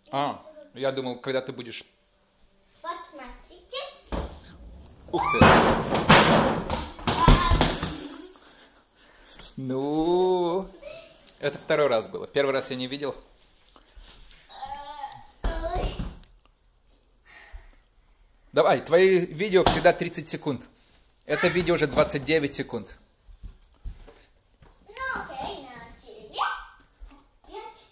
А, я думал, когда ты будешь... Вот смотрите. Ух ты! Ну, это второй раз было. Первый раз я не видел. Давай, твои видео всегда 30 секунд. Это видео уже 29 секунд. Ну окей, начали. 5.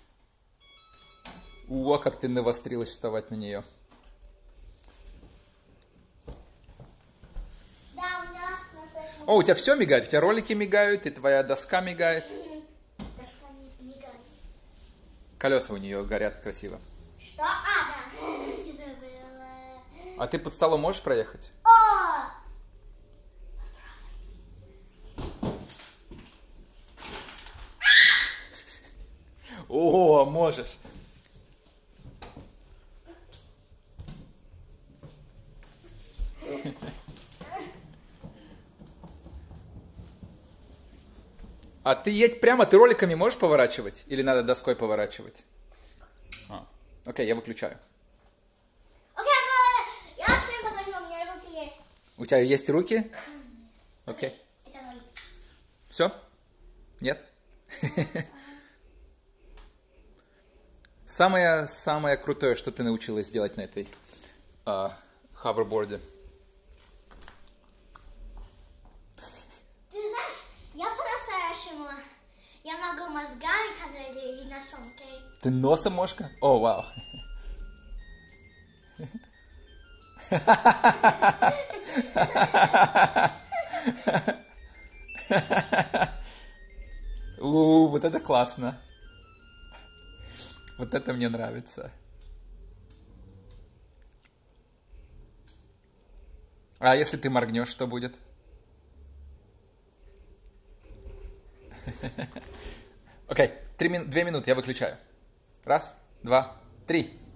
О, как ты навострилась вставать на нее. Да, у меня настоящий. О, у тебя все мигает? У тебя ролики мигают, и твоя доска мигает. Доска не мигает. Колеса у нее горят красиво. Что? А, да. А ты под столом можешь проехать? О! О, можешь. А ты едь прямо, ты роликами можешь поворачивать? Или надо доской поворачивать? Окей, я выключаю. Окей, я всем покажу, у меня руки есть. У тебя есть руки? Окей. Это мои. Все? Нет? Самое крутое, что ты научилась делать на этой ховерборде? Ты знаешь, я по-настоящему, я могу мозгами контролировать и носом, окей? Ты носом можешь? О, вау. Вот это классно. Вот это мне нравится. А если ты моргнешь, что будет? Окей, 2 минуты, я выключаю. 1, 2, 3.